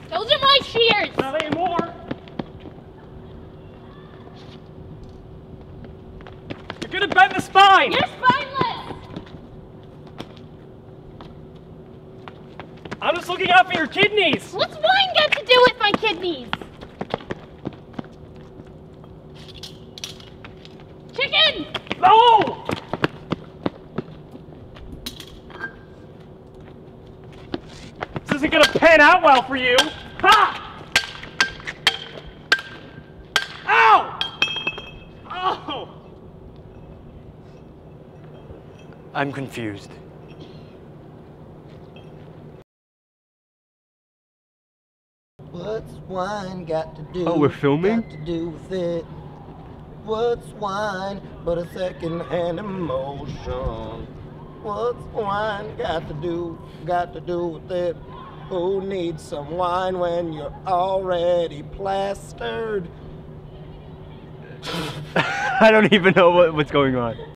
Those are my shears! Not anymore! You're gonna bend the spine! You're spineless! I'm just looking out for your kidneys! What's wine got to do with my kidneys? Chicken! No! This isn't gonna pan out well for you! Ha! Ow! Oh! I'm confused. What's wine got to do? Oh, we're filming? Got to do with it? What's wine but a second-hand emotion? What's wine got to do with it? Who needs some wine when you're already plastered? I don't even know what's going on.